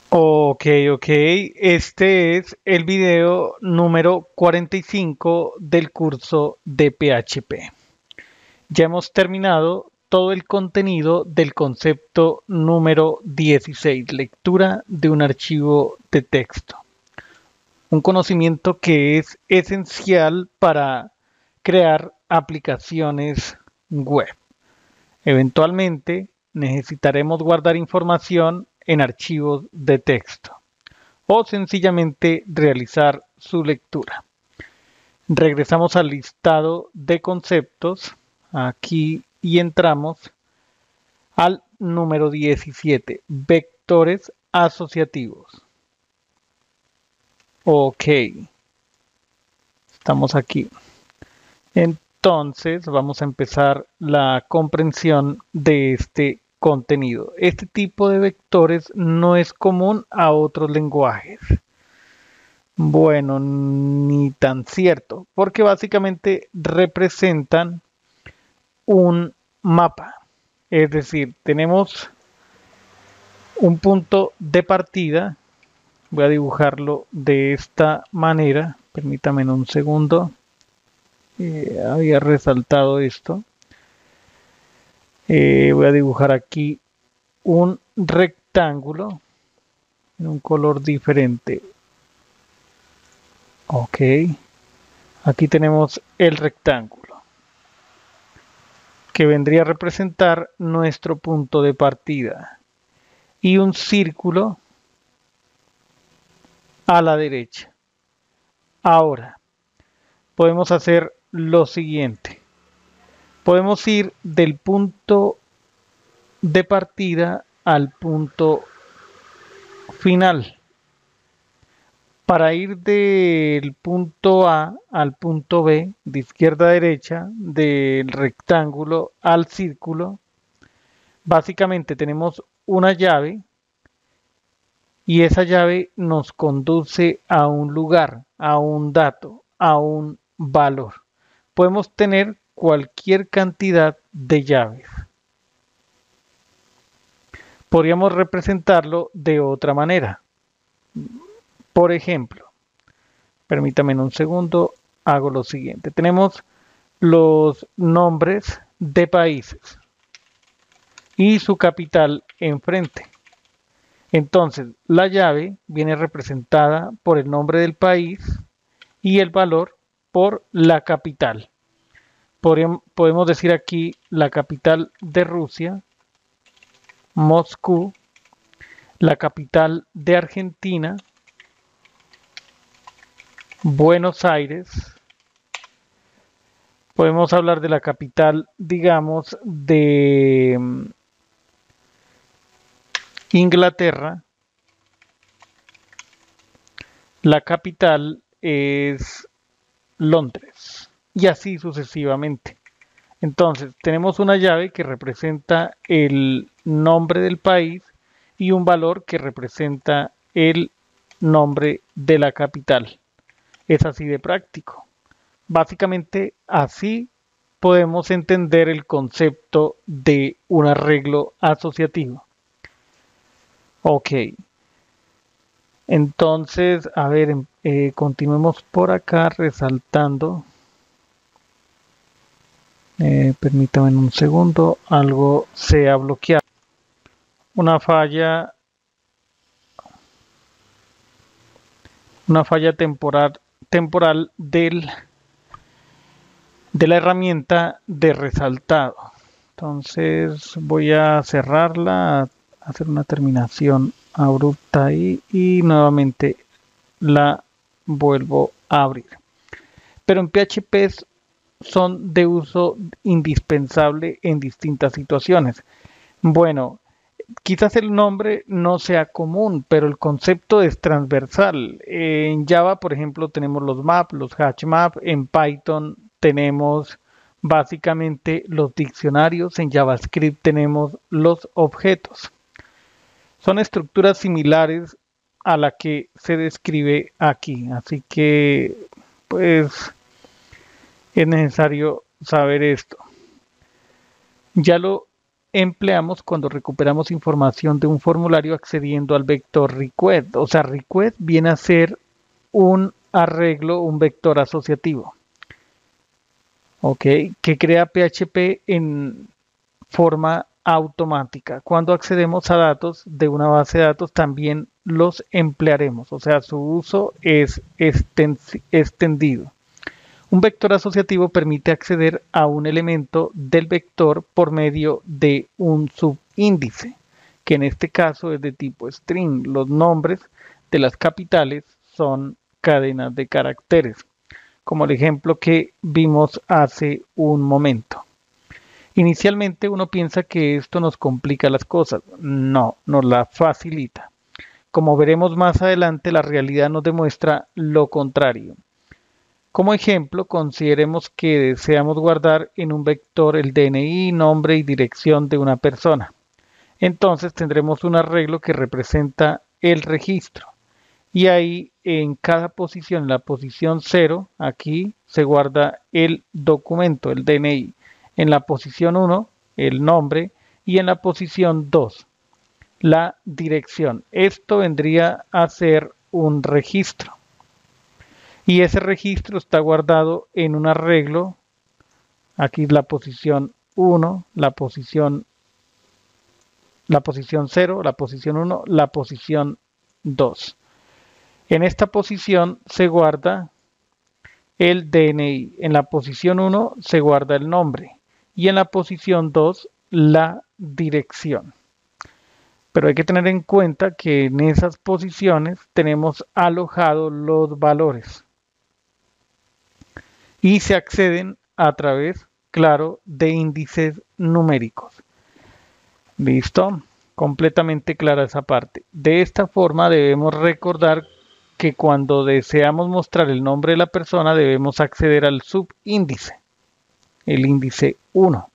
Ok, ok. Este es el video número 45 del curso de PHP. Ya hemos terminado todo el contenido del concepto número 16, lectura de un archivo de texto. Un conocimiento que es esencial para crear aplicaciones web. Eventualmente necesitaremos guardar información en archivos de texto o sencillamente realizar su lectura. Regresamos al listado de conceptos aquí y entramos al número 17, vectores asociativos. Ok, estamos aquí. Entonces vamos a empezar la comprensión de este contenido. Este tipo de vectores no es común a otros lenguajes. Bueno, ni tan cierto, porque básicamente representan un mapa. Es decir, tenemos un punto de partida. Voy a dibujarlo de esta manera. Permítame un segundo. Había resaltado esto. Voy a dibujar aquí un rectángulo en un color diferente. Ok. Aquí tenemos el rectángulo, que vendría a representar nuestro punto de partida. Y un círculo a la derecha. Ahora, podemos hacer lo siguiente. Podemos ir del punto de partida al punto final. Para ir del punto A al punto B, de izquierda a derecha, del rectángulo al círculo, básicamente tenemos una llave y esa llave nos conduce a un lugar, a un dato, a un valor. Podemos tener cualquier cantidad de llaves. Podríamos representarlo de otra manera. Por ejemplo, permítame un segundo, hago lo siguiente. Tenemos los nombres de países y su capital enfrente. Entonces, la llave viene representada por el nombre del país y el valor por la capital. Podemos decir aquí la capital de Rusia, Moscú, la capital de Argentina, Buenos Aires. Podemos hablar de la capital, digamos, de Inglaterra. La capital es Londres y así sucesivamente. Entonces, tenemos una llave que representa el nombre del país y un valor que representa el nombre de la capital. Es así de práctico. Básicamente, así podemos entender el concepto de un arreglo asociativo. Ok, entonces, a ver, continuemos por acá resaltando. Permítame un segundo, algo se ha bloqueado. Una falla, una falla temporal de la herramienta de resaltado. Entonces voy a cerrarla, hacer una terminación abrupta ahí y nuevamente la vuelvo a abrir. Pero en PHP son de uso indispensable en distintas situaciones. Bueno, quizás el nombre no sea común, pero el concepto es transversal. En Java, por ejemplo, tenemos los map, los hash map. En Python tenemos básicamente los diccionarios. En JavaScript tenemos los objetos. Son estructuras similares a la que se describe aquí. Así que, pues, es necesario saber esto. Ya lo empleamos cuando recuperamos información de un formulario accediendo al vector request. O sea, request viene a ser un arreglo, un vector asociativo, ¿ok? Que crea PHP en forma automática. Cuando accedemos a datos de una base de datos también los emplearemos, o sea, su uso es extendido. Un vector asociativo permite acceder a un elemento del vector por medio de un subíndice, que en este caso es de tipo string. Los nombres de las capitales son cadenas de caracteres, como el ejemplo que vimos hace un momento. Inicialmente uno piensa que esto nos complica las cosas. No, nos la facilita. Como veremos más adelante, la realidad nos demuestra lo contrario. Como ejemplo, consideremos que deseamos guardar en un vector el DNI, nombre y dirección de una persona. Entonces tendremos un arreglo que representa el registro. Y ahí en cada posición, en la posición 0, aquí se guarda el documento, el DNI. En la posición 1, el nombre. Y en la posición 2, la dirección. Esto vendría a ser un registro. Y ese registro está guardado en un arreglo. Aquí la posición 1, la posición 0, la posición 1, la posición 2. En esta posición se guarda el DNI. En la posición 1 se guarda el nombre. Y en la posición 2 la dirección. Pero hay que tener en cuenta que en esas posiciones tenemos alojados los valores. Y se acceden a través, claro, de índices numéricos. ¿Listo? Completamente clara esa parte. De esta forma debemos recordar que cuando deseamos mostrar el nombre de la persona debemos acceder al subíndice, el índice 1.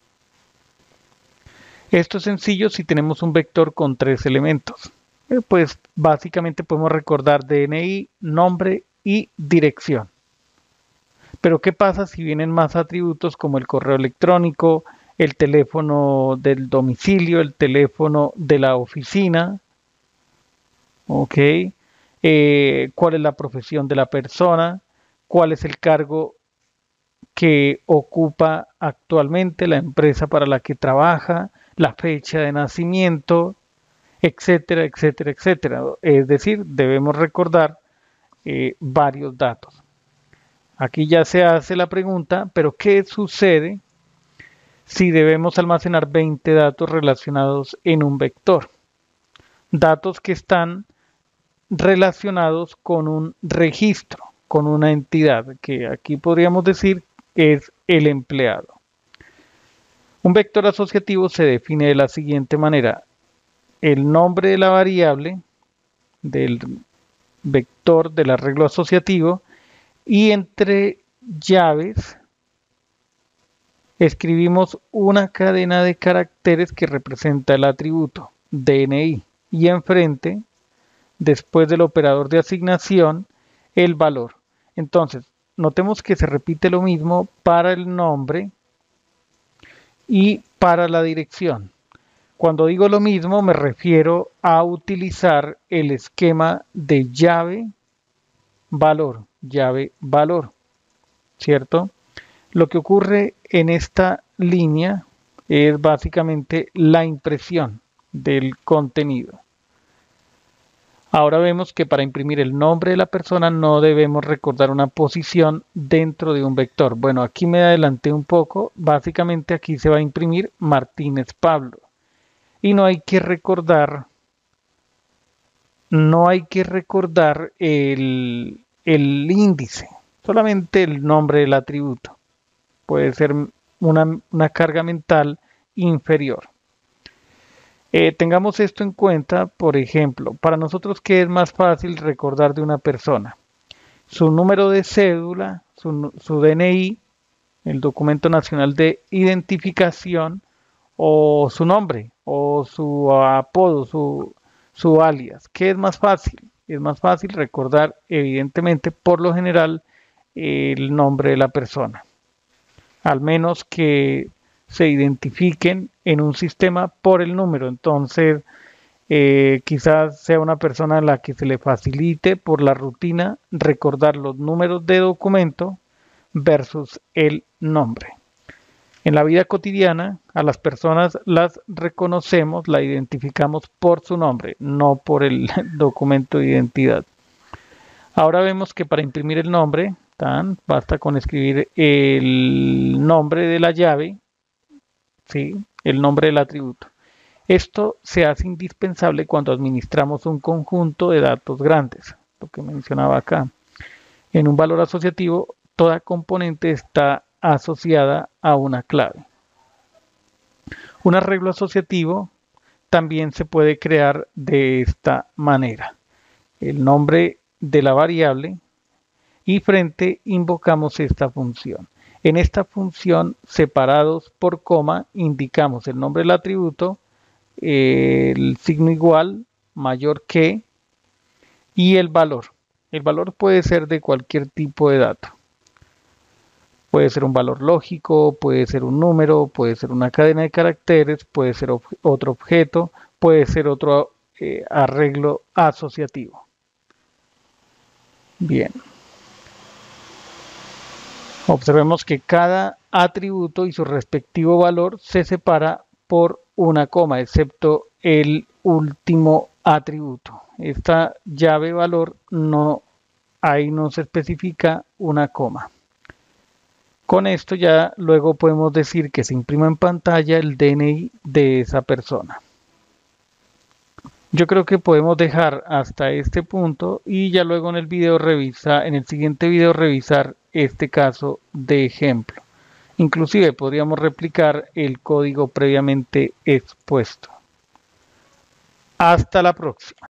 Esto es sencillo si tenemos un vector con 3 elementos. Pues básicamente podemos recordar DNI, nombre y dirección. Pero ¿qué pasa si vienen más atributos como el correo electrónico, el teléfono del domicilio, el teléfono de la oficina? ¿Ok? ¿Cuál es la profesión de la persona? ¿Cuál es el cargo que ocupa actualmente, la empresa para la que trabaja, la fecha de nacimiento, etcétera, etcétera, etcétera? Es decir, debemos recordar varios datos. Aquí ya se hace la pregunta, pero ¿qué sucede si debemos almacenar 20 datos relacionados en un vector? Datos que están relacionados con un registro, con una entidad, que aquí podríamos decir es el empleado. Un vector asociativo se define de la siguiente manera. El nombre de la variable del vector del arreglo asociativo y entre llaves escribimos una cadena de caracteres que representa el atributo DNI y enfrente, después del operador de asignación, el valor. Entonces, notemos que se repite lo mismo para el nombre y para la dirección. Cuando digo lo mismo me refiero a utilizar el esquema de llave, valor, ¿cierto? Lo que ocurre en esta línea es básicamente la impresión del contenido. Ahora vemos que para imprimir el nombre de la persona no debemos recordar una posición dentro de un vector. Bueno, aquí me adelanté un poco. Básicamente aquí se va a imprimir Martínez Pablo. Y no hay que recordar el índice, solamente el nombre del atributo. Puede ser una carga mental inferior. Tengamos esto en cuenta, por ejemplo, para nosotros, ¿qué es más fácil recordar de una persona? Su número de cédula, su DNI, el documento nacional de identificación, o su nombre, o su apodo, su alias. ¿Qué es más fácil? Es más fácil recordar, evidentemente, por lo general, el nombre de la persona. Al menos que se identifiquen en un sistema por el número. Entonces, quizás sea una persona a la que se le facilite por la rutina recordar los números de documento versus el nombre. En la vida cotidiana, a las personas las reconocemos, la identificamos por su nombre, no por el documento de identidad. Ahora vemos que para imprimir el nombre, basta con escribir el nombre de la llave, ¿sí? El nombre del atributo. Esto se hace indispensable cuando administramos un conjunto de datos grandes, lo que mencionaba acá. En un valor asociativo, toda componente está asociada a una clave. Un arreglo asociativo también se puede crear de esta manera. El nombre de la variable y frente invocamos esta función. En esta función, separados por coma, indicamos el nombre del atributo, el signo igual, mayor que, y el valor. El valor puede ser de cualquier tipo de dato. Puede ser un valor lógico, puede ser un número, puede ser una cadena de caracteres, puede ser otro objeto, puede ser otro arreglo asociativo. Bien. Observemos que cada atributo y su respectivo valor se separa por una coma, excepto el último atributo. Esta llave valor ahí no se especifica una coma. Con esto ya luego podemos decir que se imprima en pantalla el DNI de esa persona. Yo creo que podemos dejar hasta este punto y ya luego en el siguiente video revisar este caso de ejemplo. Inclusive podríamos replicar el código previamente expuesto. Hasta la próxima.